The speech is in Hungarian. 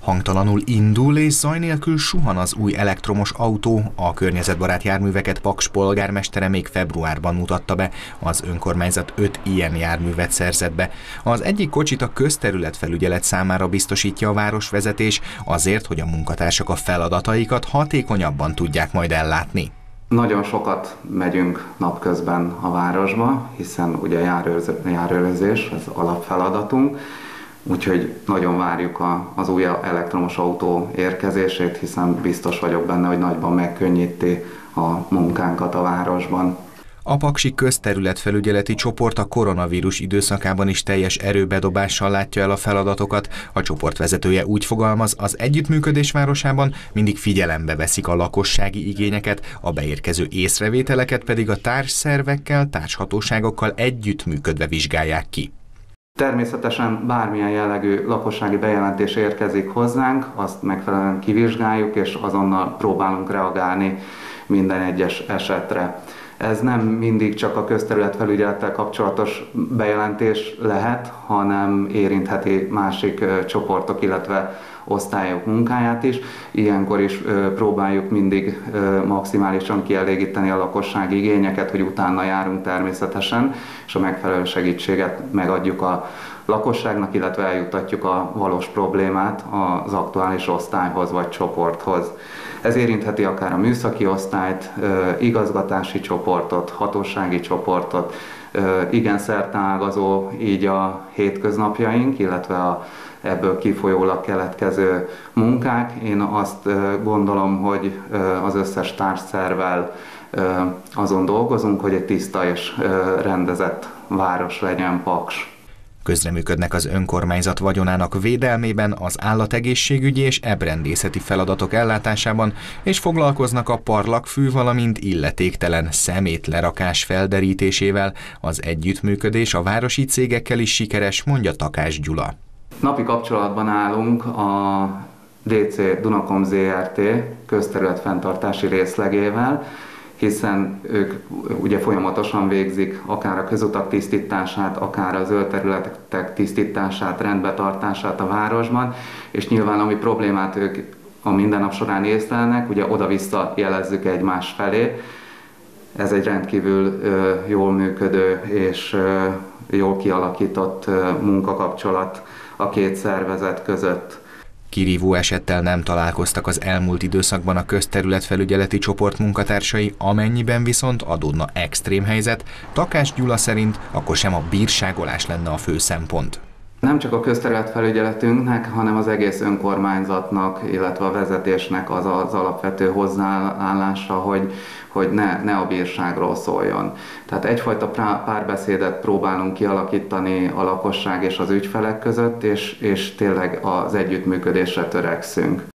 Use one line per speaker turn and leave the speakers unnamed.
Hangtalanul indul és zaj nélkül suhan az új elektromos autó. A környezetbarát járműveket Paks polgármestere még februárban mutatta be. Az önkormányzat 5 ilyen járművet szerzett be. Az egyik kocsit a közterületfelügyelet számára biztosítja a városvezetés, azért, hogy a munkatársak a feladataikat hatékonyabban tudják majd ellátni.
Nagyon sokat megyünk napközben a városba, hiszen ugye járőrözés az alapfeladatunk, úgyhogy nagyon várjuk az új elektromos autó érkezését, hiszen biztos vagyok benne, hogy nagyban megkönnyíti a munkánkat a városban.
A paksi közterületfelügyeleti csoport a koronavírus időszakában is teljes erőbedobással látja el a feladatokat. A csoport vezetője úgy fogalmaz, az együttműködés városában mindig figyelembe veszik a lakossági igényeket, a beérkező észrevételeket pedig a társszervekkel, társhatóságokkal együttműködve vizsgálják ki.
Természetesen bármilyen jellegű lakossági bejelentés érkezik hozzánk, azt megfelelően kivizsgáljuk, és azonnal próbálunk reagálni minden egyes esetre. Ez nem mindig csak a közterületfelügyelettel kapcsolatos bejelentés lehet, hanem érintheti másik csoportok, illetve osztályok munkáját is. Ilyenkor is próbáljuk mindig maximálisan kielégíteni a lakossági igényeket, hogy utána járunk természetesen, és a megfelelő segítséget megadjuk a lakosságnak, illetve eljuttatjuk a valós problémát az aktuális osztályhoz vagy csoporthoz. Ez érintheti akár a műszaki osztályt, igazgatási csoportot, hatósági csoportot, igen szerteágazó így a hétköznapjaink, illetve ebből kifolyólag keletkező munkák. Én azt gondolom, hogy az összes társszervvel azon dolgozunk, hogy egy tiszta és rendezett város legyen Paks.
Közreműködnek az önkormányzat vagyonának védelmében, az állategészségügyi és ebrendészeti feladatok ellátásában, és foglalkoznak a parlagfű, valamint illetéktelen szemétlerakás felderítésével. Az együttműködés a városi cégekkel is sikeres, mondja Takás Gyula.
Napi kapcsolatban állunk a DC Dunakom Zrt. Közterületfenntartási részlegével, hiszen ők ugye folyamatosan végzik akár a közutak tisztítását, akár a zöld területek tisztítását, rendbetartását a városban, és nyilván ami problémát ők a mindennap során észlelnek, ugye oda-vissza jelezzük egymás felé. Ez egy rendkívül jól működő és jól kialakított munkakapcsolat a két szervezet között.
Kirívó esettel nem találkoztak az elmúlt időszakban a közterületfelügyeleti csoport munkatársai, amennyiben viszont adódna extrém helyzet, Takás Gyula szerint akkor sem a bírságolás lenne a fő szempont.
Nem csak a közterületfelügyeletünknek, hanem az egész önkormányzatnak, illetve a vezetésnek az alapvető hozzáállása, hogy ne a bírságról szóljon. Tehát egyfajta párbeszédet próbálunk kialakítani a lakosság és az ügyfelek között, és tényleg az együttműködésre törekszünk.